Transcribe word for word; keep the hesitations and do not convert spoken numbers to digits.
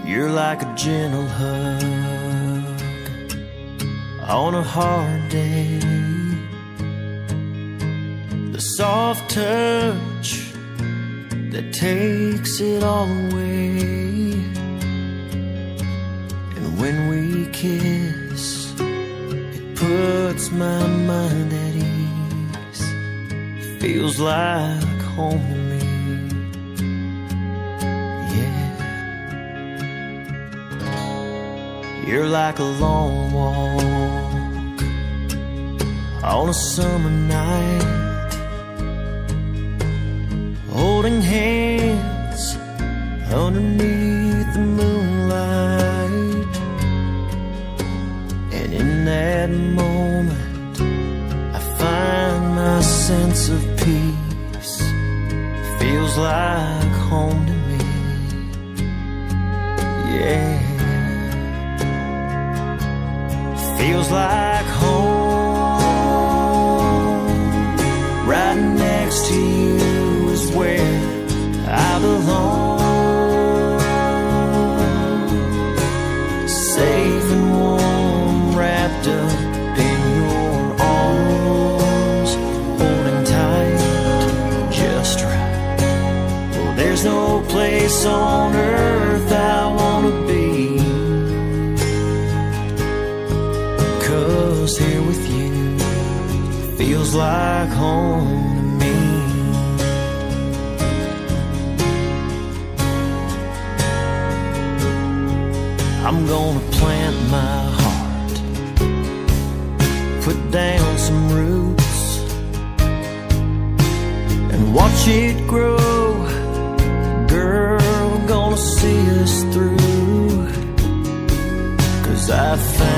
You're like a gentle hug on a hard day, the soft touch that takes it all away. And when we kiss, it puts my mind at ease. Feels like home to me. You're like a long walk on a summer night, holding hands underneath the moonlight. And in that moment I find my sense of peace. Feels like home to me. Yeah. Feels like home. Right next to you is where I belong. Safe and warm, wrapped up in your arms, holding tight, just right. Well, there's no place on earth I wanna be, here with you feels like home to me. I'm gonna plant my heart, put down some roots, and watch it grow. Girl, I'm gonna see us through, 'cause I found